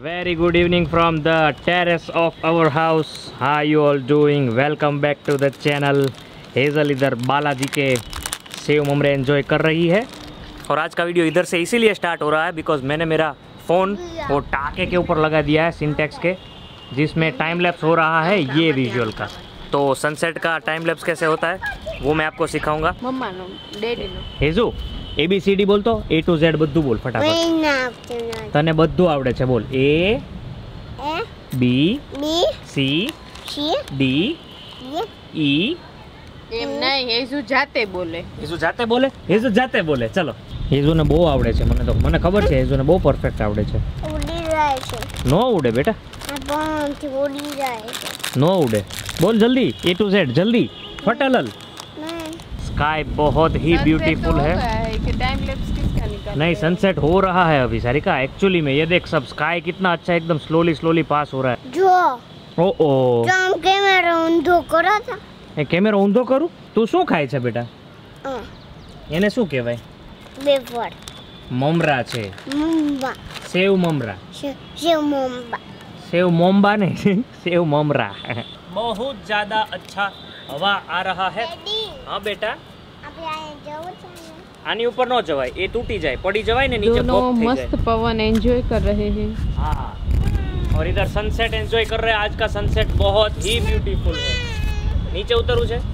Very good evening from the terrace of our house. How you all doing? Welcome back to the channel. Hazel इधर बालाजी के save ममरे enjoy कर रही है और आज का वीडियो इधर से इसीलिए स्टार्ट हो रहा है बिकॉज मैंने मेरा फ़ोन वो टाके के ऊपर लगा दिया है सिंटेक्स के, जिसमें टाइम लैप्स हो रहा है ये विजुअल का। तो सनसेट का टाइम लैप्स कैसे होता है वो मैं आपको सिखाऊंगा। हेजू ABCD बोल तो A to Z બધું બોલ ફટાફટ। તને બધું આવડે છે બોલ A B C D E એમ નહીં હેઝુ જાતે બોલે હેઝુ જાતે બોલે ચલો હેઝુને બહુ આવડે છે મને ખબર છે હેઝુને બહુ પરફેક્ટ આવડે છે। ઉડી જાય છે નો ઉડે બેટા આ બોમથી ઉડી જાય છે नो उड़े बोल जल्दी A to Z जल्दी फटालल। स्काई बहुत ही ब्यूटीफुल है कि टाइम लैप्स किसका निकाल नहीं सनसेट हो रहा है अभी सारिका एक्चुअली में ये देख सब स्काई कितना अच्छा एकदम स्लोली पास हो रहा है। જો ओ આમ કેમેરા ઊંધો કરો તો એ કેમેરો ઊંધો કરું તું શું ખાય છે બેટા એને શું કહેવાય બેફર મમરા છે મુંબા સેવ મમરા સેવ મુંબા सेव मोम्बा नहीं सेव ममरा। बहुत ज्यादा अच्छा हवा आ रहा है। हाँ बेटा આપણે આ જવું છે आनी ऊपर न जवाय ये टूटी जाए पड़ी जवाय ने नीचे दोनों मस्त पवन एंजॉय कर रहे हैं। हाँ और इधर सनसेट एंजॉय कर रहे हैं। आज का सनसेट बहुत ही ब्यूटीफुल है। नीचे उतरू है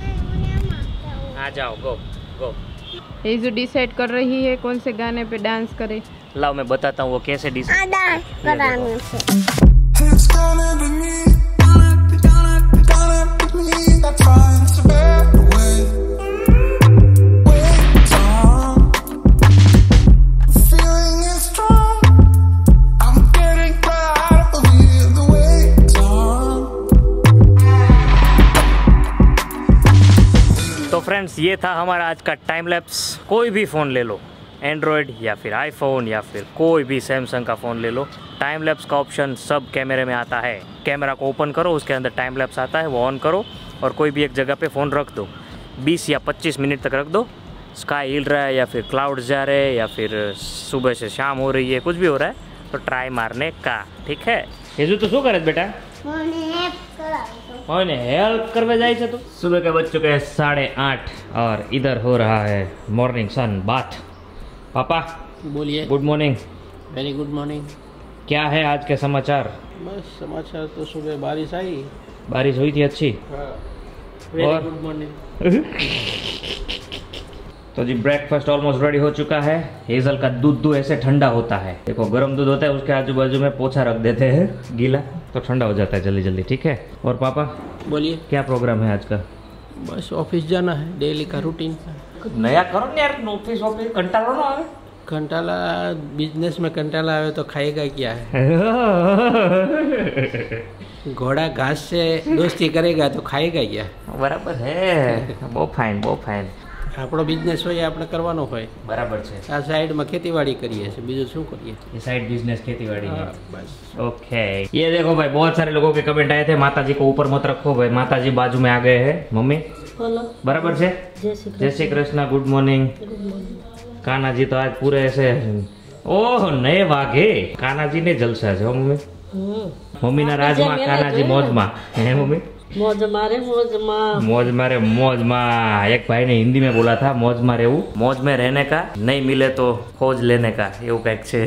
आ जाओ गो गो। हेजू डिसाइड कर रही है कौन से गाने पे डांस करे। लाओ मैं बताता हूँ वो कैसे डिसाइड આ ડાન્સ કરવાનું છે। It's gonna be me, gonna be me. I'm trying to bear the weight down. Feeling is strong. I'm getting tired of feeling the weight down. तो फ्रेंड्स ये था हमारा आज का टाइम लैप्स। कोई भी फ़ोन ले लो एंड्रॉयड या फिर आईफोन या फिर कोई भी सैमसंग का फ़ोन ले लो, टाइम लैप्स का ऑप्शन सब कैमरे में आता है। कैमरा को ओपन करो उसके अंदर टाइम लैप्स आता है वो ऑन करो और कोई भी एक जगह पे फ़ोन रख दो 20 या 25 मिनट तक रख दो। स्काई हिल रहा है या फिर क्लाउड जा रहे हैं या फिर सुबह से शाम हो रही है कुछ भी हो रहा है तो ट्राई मारने का। ठीक है हेजू तो शू करे बेटा મને હેલ્પ કરાવો और हेल्प करवे जाए तो सुबह के बज चुके हैं 8:30 और इधर हो रहा है मॉर्निंग सन बाथ। पापा बोलिए। Good morning. Very good morning. क्या है आज के समाचार? बस समाचार तो सुबह बारिश आई। बारिश हुई थी अच्छी। हाँ। वेरी और? Good morning. तो जी ब्रेकफास्ट ऑलमोस्ट रेडी हो चुका है। हेजल का दूध ऐसे ठंडा होता है, देखो गर्म दूध होता है उसके आजू बाजू में पोछा रख देते हैं गीला तो ठंडा हो जाता है जल्दी जल्दी। ठीक है और पापा बोलिए। क्या प्रोग्राम है आज का? बस ऑफिस जाना है डेली का रूटीन। नया करो ना यार ऑफिस कंटालो ना आवे। कंटाला बिजनेस में कंटाला आवे तो खाएगा क्या है। घोड़ा घास से दोस्ती करेगा तो खाएगा क्या। बराबर है बहुत फाइन આપણો બિઝનેસ હોય આપણે કરવાનો હોય। बराबर છે। આ સાઈડમાં ખેતીવાડી કરીએ છીએ બીજું શું કરીએ। ये साइड बिजनेस खेती बाड़ी है। બસ ओके ये देखो भाई बहुत सारे लोगों के कमेंट आए थे माताजी को ऊपर मत रखो भाई। माताजी बाजू में आ गए हैं। मम्मी बराबर से जय श्री कृष्णा गुड मॉर्निंग। कान्हा जी तो आज पूरे ऐसे ओह नए वाघे कान्हा जी ने जलसा है मम्मी। मम्मी ना राजमा कान्हा जी मौज माँ है मम्मी मौज मारे मौज माँ। एक भाई ने हिंदी में बोला था मौज मारे वो मौज में रहने का नहीं मिले तो खोज लेने का ये कैक छे।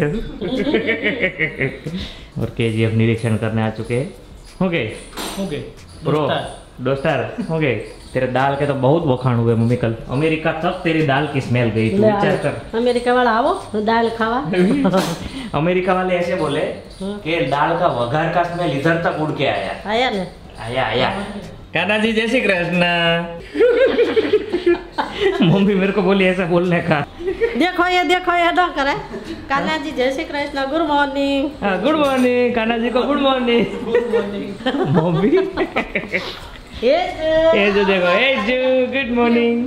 और KGF निरीक्षण करने आ चुके हैं। हो गए प्रो दोस्तार हो गए। तेरे दाल के तो बहुत बखान हुए मम्मी कल अमेरिका तक तेरी दाल की स्मेल गई। तू विचार कर अमेरिका वाला आओ दाल खावा। अमेरिका वाले ऐसे बोले कि दाल का वघार का स्मेल इधर तक उड़ के आया। आया ना आया कान्हा जी जय श्री कृष्ण। मम्मी मेरे को बोली ऐसा बोलने का। देखो ये ना करे कान्हा जी जय Shri Krishna good morning. Good morning Kanha ji को गुड मॉर्निंग। मम्मी ये जो देखो ये जो गुड मॉर्निंग।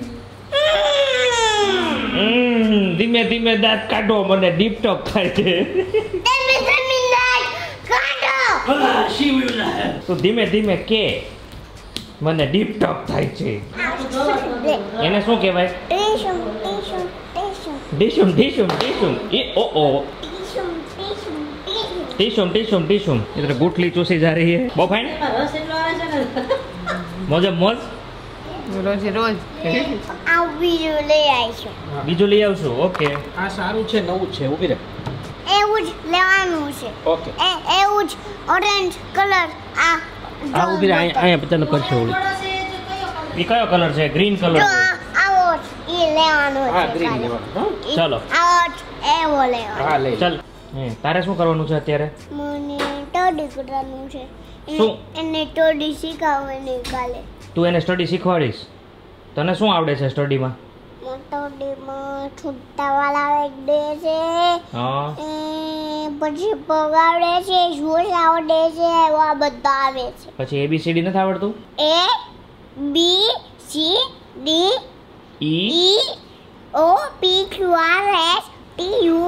धीमे धीमे दांत काढो મને ડીપ ટોપ થાય છે। તો ધીમે ધીમે કે મને ડીપ ટોપ થાય છે। એને શું કહેવાય? ડીશુમ ડીશુમ ડીશુમ એ ઓ ઓ ટીશુમ इधर गुठली चूसी जा रही है બહુ ફાઇન રસ એટલો આવે છે ને મોજે મોજ રોજ રોજ આ બીજું લઈ આવીશું. બીજું લઈ આવશું ઓકે આ સારું છે, નવું છે. ઊભી રહે. એવું જ લેવાનું છે. ઓકે. એવું જ ઓરેન્જ કલર આ આ ઊભી રહે. અહીંયા તને કરશે ઓલી. એ કયો કલર છે ગ્રીન કલર જો આવો જ ઈ લેવાનો હા, છે. ગ્રીન ખાલી. લેવાનું. હા. ચાલો આવો જ એવો લેવાનો. હા, લઈ લે. ચાલ તારે શું કરવાનું છે અત્યારે મને ટોડી કરવાનું છે. શું? એને ટોડી શીખવવાની કાલે. તું એને સ્ટડી શીખવાડીશ તને શું આવડે છે સ્ટડીમાં ટોડીમાં છૂટાવાળા આવડે છે. હા પછી પગ આવડે છે, શૂઝ આવડે છે, એવા બધા આવે છે. પછી ABCD નથી આવડતું A B C D E E O P Q R S T U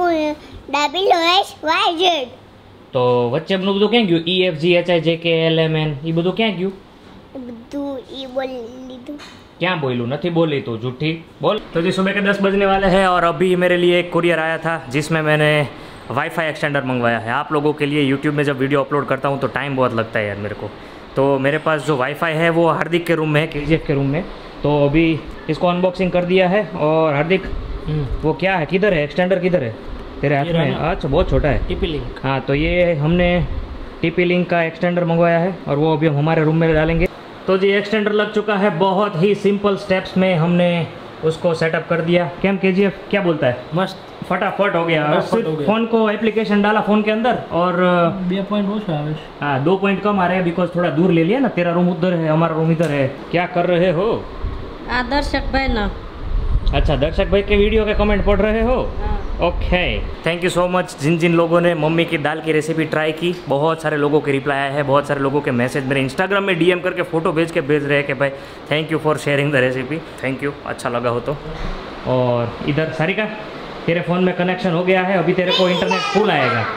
W X Y Z. તો વચ્ચેનું બધું ક્યાં ગયું EFGHIJKLMN એ બધું ક્યાં ગયું બધું ઈ બોલી લીધું. क्या बोलूँ नहीं बोली तो झूठी बोल। तो जी सुबह के 10 बजने वाले हैं और अभी मेरे लिए एक कुरियर आया था जिसमें मैंने वाईफाई एक्सटेंडर मंगवाया है। आप लोगों के लिए यूट्यूब में जब वीडियो अपलोड करता हूँ तो टाइम बहुत लगता है यार मेरे को। तो मेरे पास जो वाईफाई है वो हार्दिक के रूम में है, KGF के रूम में। तो अभी इसको अनबॉक्सिंग कर दिया है। और हार्दिक वो क्या है, किधर है एक्सटेंडर, किधर है तेरे हाथ में? अच्छा बहुत छोटा है। TP link. हाँ तो ये हमने TP लिंक का एक्सटेंडर मंगवाया है और वो अभी हम हमारे रूम में डालेंगे। तो जी एक्सटेंडर लग चुका है, बहुत ही सिंपल स्टेप्स में हमने उसको सेटअप कर दिया। कैम KGF क्या बोलता है? मस्त फटाफट हो गया। फटाफट हो गया। फ़ोन को एप्लीकेशन डाला फ़ोन के अंदर और 2 पॉइंट ओछा આવે છે। हाँ 2 पॉइंट कम आ रहे हैं बिकॉज थोड़ा दूर ले लिया ना। तेरा रूम उधर है, हमारा रूम इधर है। क्या कर रहे हो? આ દર્શકભાઈ ના अच्छा दर्शक भाई के वीडियो के कमेंट पढ़ रहे हो? Okay thank you so much. जिन जिन लोगों ने मम्मी की दाल की रेसिपी ट्राई की, बहुत सारे लोगों के रिप्लाई आया है, बहुत सारे लोगों के मैसेज मेरे इंस्टाग्राम में DM करके फ़ोटो भेज रहे हैं कि भाई thank you for sharing the recipe. Thank you, अच्छा लगा हो तो। और इधर सारिका तेरे फ़ोन में कनेक्शन हो गया है, अभी तेरे को इंटरनेट फुल आएगा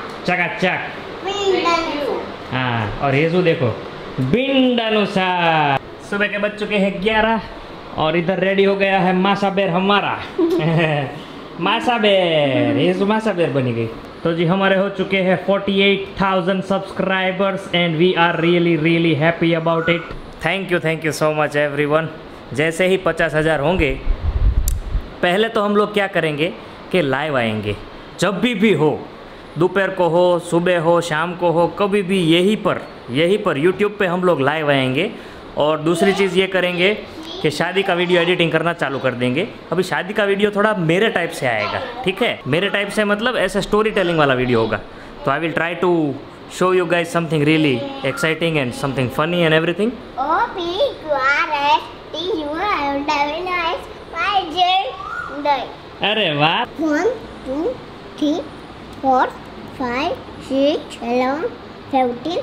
चकाचक। हाँ और येजू देखो बिंडानुसार। सुबह के बज चुके हैं 11 और इधर रेडी हो गया है मासा बेर हमारा मासा बेर, येजू मासा बेर बनी गई। तो जी हमारे हो चुके हैं 48,000 subscribers and we are really happy about it. Thank you so much everyone. जैसे ही 50,000 होंगे पहले तो हम लोग क्या करेंगे कि लाइव आएंगे, जब भी हो, दोपहर को हो, सुबह हो, शाम को हो, कभी भी यहीं पर यूट्यूब पे हम लोग लाइव आएंगे। और दूसरी चीज़ ये करेंगे कि शादी का वीडियो एडिटिंग करना चालू कर देंगे। अभी शादी का वीडियो थोड़ा मेरे टाइप से आएगा, ठीक है? मेरे टाइप से मतलब ऐसे स्टोरी टेलिंग वाला वीडियो होगा। तो I will try to show you guys something really exciting and something funny and everything. O P Q R S T U W X Y Z. अरे वाह 1 2 3 4 5 6 7 17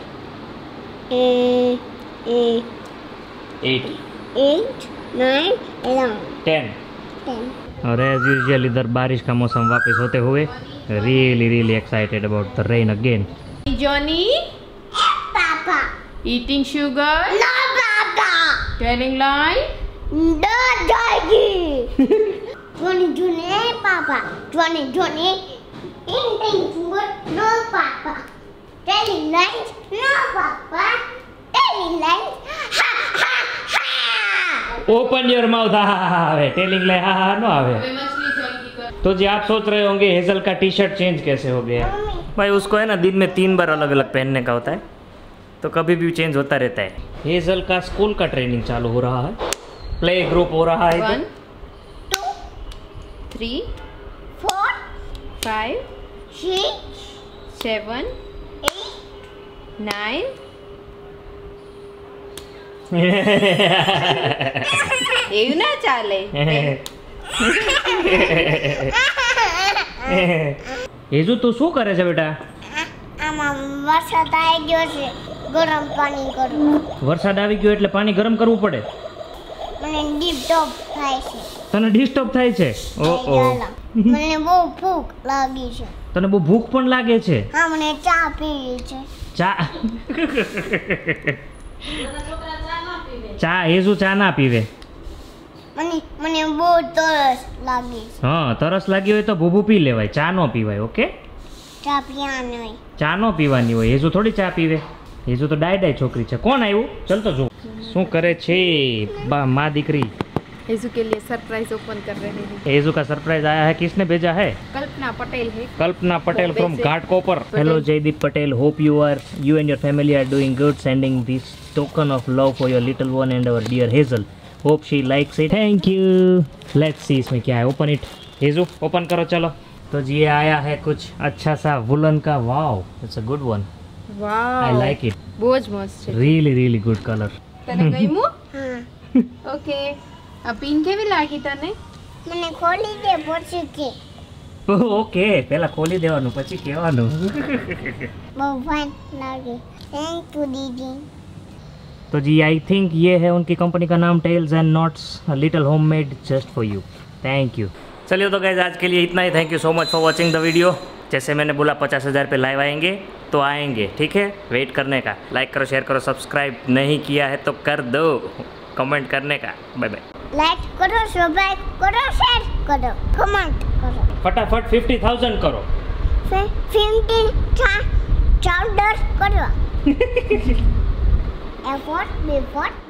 8 8 9 11 10 10. और एज यूजुअल इधर बारिश का मौसम वापस होते हुए really excited about the rain again. Johnny Papa. eating sugar, No, Papa. telling lie. No, Daddy. Johnny, Papa. Johnny. Eating sugar. No, Papa. Telling lies. No, Papa. Telling lies. Ha ha ha. Open your mouth. आवे telling ले हाँ no आवे। मछली जल की कर तो जी आप सोच रहे होंगे हेजल का टी शर्ट चेंज कैसे हो गया? भाई उसको है ना दिन में 3 बार अलग अलग पहनने का होता है, तो कभी भी चेंज होता रहता है। हेजल का स्कूल का ट्रेनिंग चालू हो रहा है, प्ले ग्रुप हो रहा है। 1 2 3 4 5 6 7 8 9 એવું ના ચાલે। हेजू तू शू करे छे बेटा? આમાં વરસાદ આવી ગયો છે, ગરમ પાણી કરું। वरसाद આવી ગયો એટલે પાણી ગરમ કરવું પડે? મને ડીપ ટોપ થાય છે। તને ડિસ્ટર્બ થાય છે? ઓહો મને બહુ ભૂખ લાગી છે। તને બહુ ભૂખ પણ લાગે છે? હા મને ચા પીવી છે। ચા ચા હેજુ ચા ના પીવે। મને બહુ તરસ લાગી છે। હા તરસ લાગી હોય તો ભૂભું પી લેવાય, ચા નો પીવાય। ઓકે ચા પીવાની હોય. ચા નો પીવાની હોય. હેઝુ થોડી ચા પીવે. હેઝુ તો ડાય છોકરી છે. કોણ આવ્યું? ચલ તો જો શું કરે છે माँ दीकरी. हेजू के लिए सरप्राइज ओपन कर रहे हैं. हेजू का सरप्राइज आया है. किसने भेजा है? कल्पना पटेल है. कल्पना पटेल बॉम्बे फ्रॉम से. Ghatkopar. Hello Jaydeep Patel, hope you and your family are doing good. Sending this token of love for your little one and our dear Hazel. Hope she likes it. Thank you. Let's see इसमें क्या है. Open it. हेजू open करो चलो. तो जी ये आया है कुछ अच्छा सा वुलन का. Wow, it's a good one. वाह, आई लाइक इट. બહુ જ મસ્ત છે. really good color. તને ગમ્યું? હા. ઓકે. આ પિન કેવી લાગી તને? મને ખોલી દે પછી કે. ઓકે, પહેલા ખોલી દેવાનું પછી કહેવાનું. બહુ ફાઇન લાગે. થેન્ક યુ દીદી. तो जी आई थिंक ये है उनकी कंपनी का नाम tails and knots little homemade just for you. Thank you. चलिए तो गाइस आज के लिए इतना ही. Thank you so much for watching the video. जैसे मैंने बोला 50,000 पे लाइव आएंगे तो आएंगे, ठीक है. वेट करने का. लाइक करो, शेयर करो, सब्सक्राइब नहीं किया है तो कर दो. कमेंट करने का. Bye bye. લાઈક કરો, સબસ્ક્રાઇબ કરો, શેર કરો, કમેન્ટ કરો. फटाफट 50,000 करो. 15 ચાર્જર કરો. Effort before